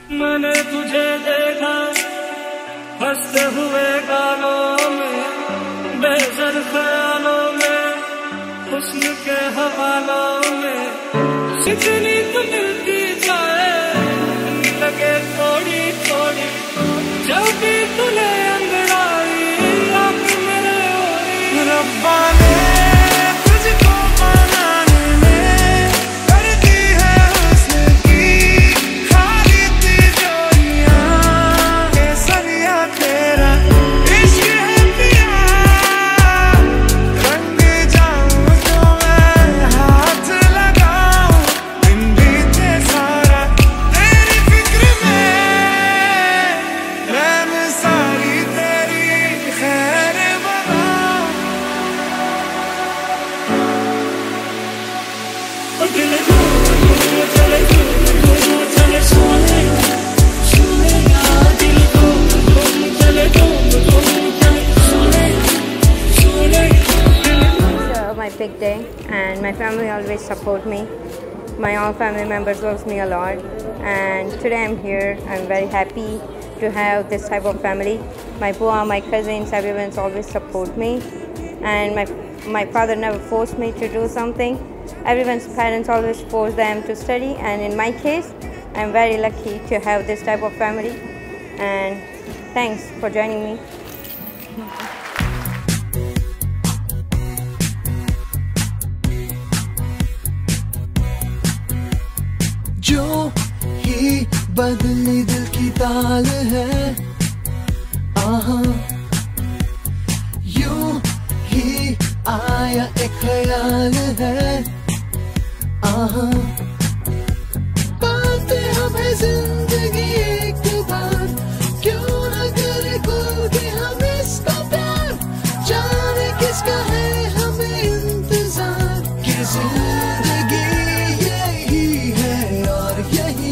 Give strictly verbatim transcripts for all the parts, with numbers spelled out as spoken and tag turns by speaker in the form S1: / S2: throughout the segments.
S1: मैंने तुझे देखा हंसते हुए गालों में, बेसर ख्यालों में, हुस्न के हवालों में। जितनी तू मिलती जाए लगे थोड़ी थोड़ी, जब भी तुझे अंगड़ाई आँख मेरे ओरी। रब्बा ने तुझको बनाने में कर दी है हुस्न की खाली तिजोरियां। केसरिया तेरा इश्क है पिया, रंग जाऊं जो मैं हाथ लगाऊं। दिन बीते सारा तेरी फिक्र में, रैन सारी तेरी खैर बनाऊं। ओ दिल को चले तू चले सोने सोने का दिल को चले तू चले सोने सोने।
S2: It's my big day and my family always support me. My all family members loves me a lot, and today I'm here. I'm very happy to have this type of family. My bua, my cousins, everyone's always support me, and my my father never forced me to do something. Everyone's parents always force them to study, and in my case, I'm very lucky to have this type of family. And thanks for joining me.
S3: जो ही बदली दिल की ताल है, आहा यूं ही आया एक ख्याल है, आहा पाते हमें जिंदगी एक बार, क्यों न करे खुल के हम इसका प्यार। जाने किसका है हमें इंतजार, कि जिंदगी यही है और यही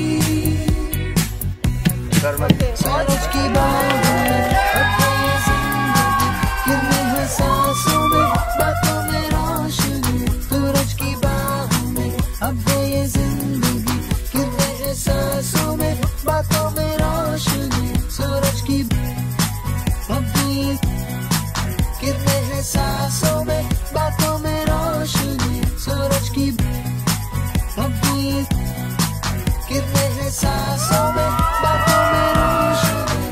S3: सूरज की बाहों में अपनी जिंदगी, गिरने हैं सांसों में बातों में रोशनी। सूरज की बाहों में अब ये जिंदगी, गिरने हैं सांसों में बातों में रोशनी। सूरज की अब ये गिरने हैं सांसों में बातों में रोशनी। सूरज की अब ये गिरने हैं सांसों में बातों में रोशनी।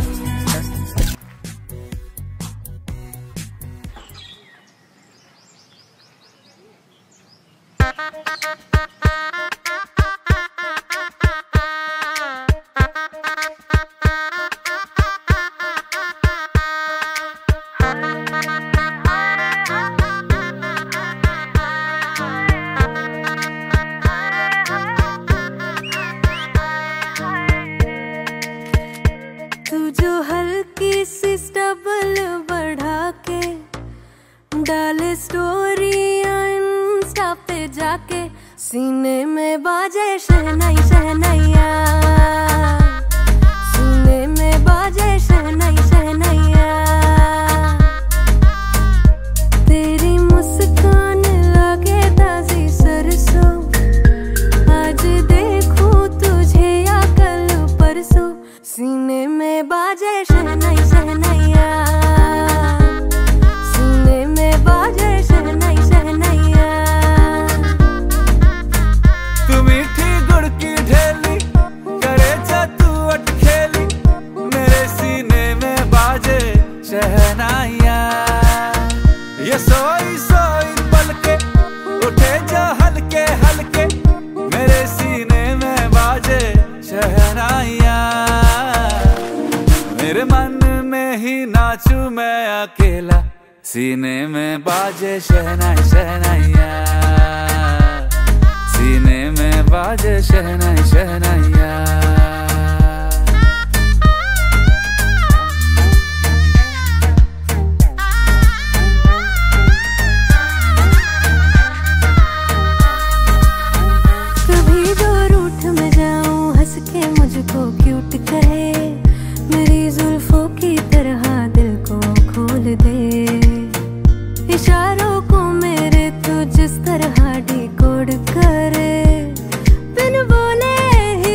S4: तू जो हल्की सी स्टबल बढ़ा के डाले स्टोरियां इंस्टा पे जाके, सीने में बाजे शहनाई शहनाइया, सीने में बाजे शहनाई शहनाइया। तेरी मुस्कान लगे ताजी सरसों, आज देखूं तुझे या कल परसों। सीने में बाजे शहनाई शहनाइया, सीने में बाजे शहनाई शहनाइया।
S1: तू मीठी गुड़ की ढेली करे तू अटखेली, मेरे सीने में बाजे शहनाइया। ये सोई सोई पलके उठे जो हल्के हल्के, मेरे सीने में बाजे शहनाइया। मेरे मन में ही नाचूं मैं अकेला, सीने में बाजे शहनाई शहनाइया, सीने में बाजे शहनाई शहनाइया।
S4: कभी जो रूठ में जाऊं हंस के मुझको क्यूट कहे, मेरी जुल्फों की तरह दिल को खोल दे। इशारों को मेरे तो जिस तरह डिकोड करे, बिन बोले ही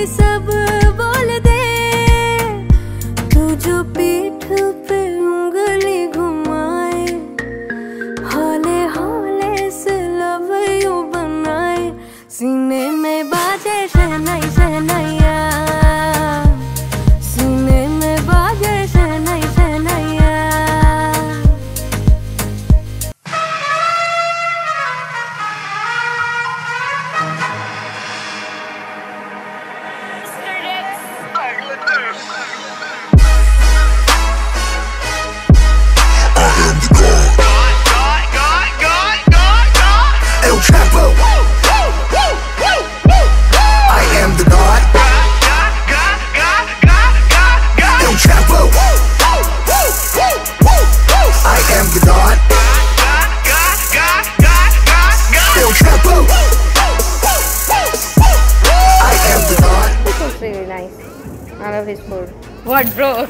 S2: I love his food. What, bro?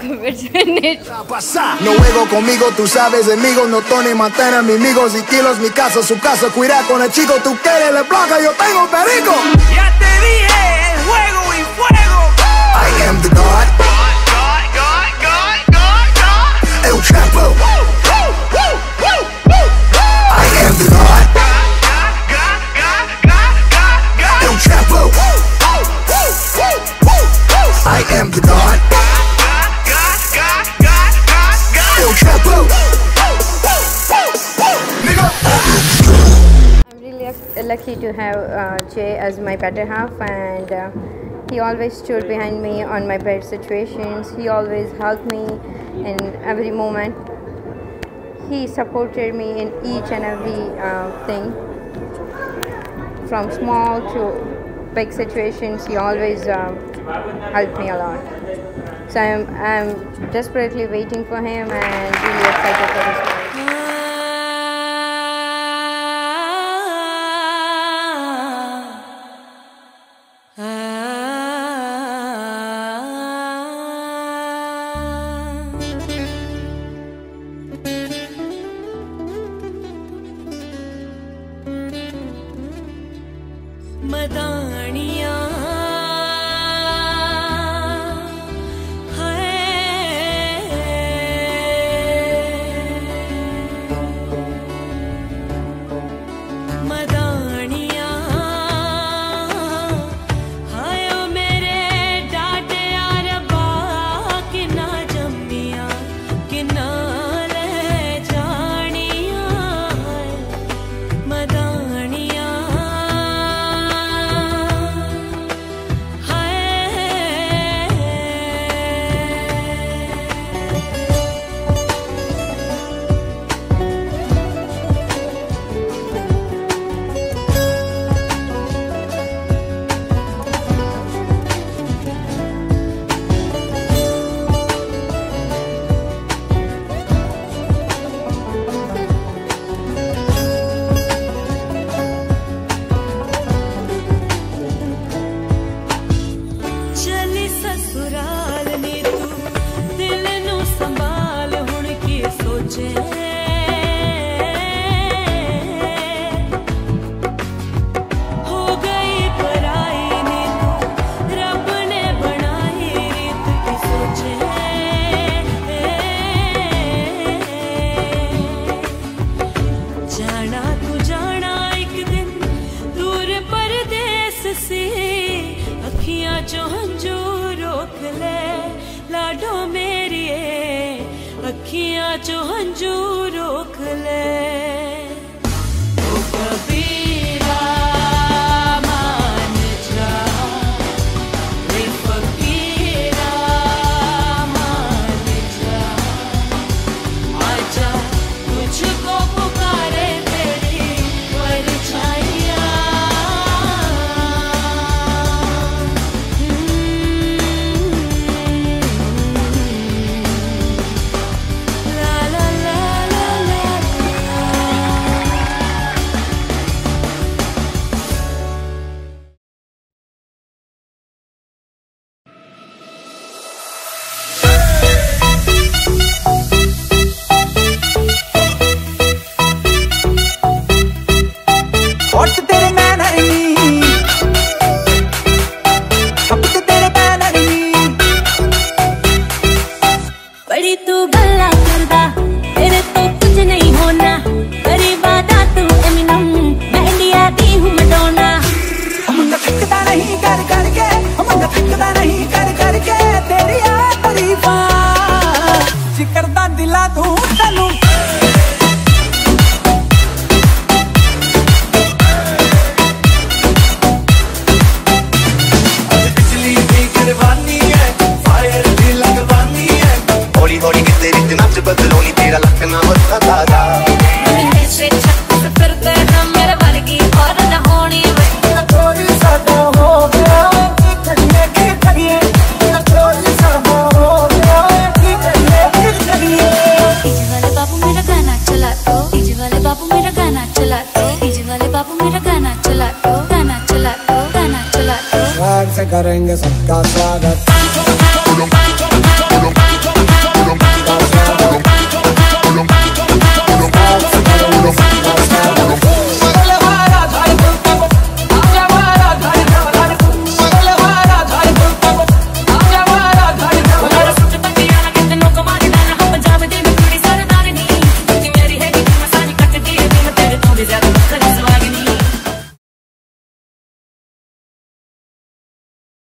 S5: No juego conmigo, tú sabes de mí, no Tony Montana, mi amigo, si kilos, mi casa, su casa, cuida con el chico, tú quieres le placa, yo tengo perico.
S1: Ya te dije, el juego y fuego.
S5: I am the God. El Chapo. I am the God. El Chapo. I am the God. El Chapo.
S2: I'm really lucky to have uh, Jay as my better half, and uh, he always stood behind me on my bad situations. He always helped me in every moment. He supported me in each and every uh, thing, from small to big situations. He always um, helped me a lot. So I'm, I'm desperately waiting for him and really excited for this one.
S4: मदानिया अखियां जो हंजू रोक ले ओ कबीरा मान जा रे फकीरा मान जा आजा तुझको पुकारे तेरी परछाइयां
S3: करेंगे सबका स्वागत।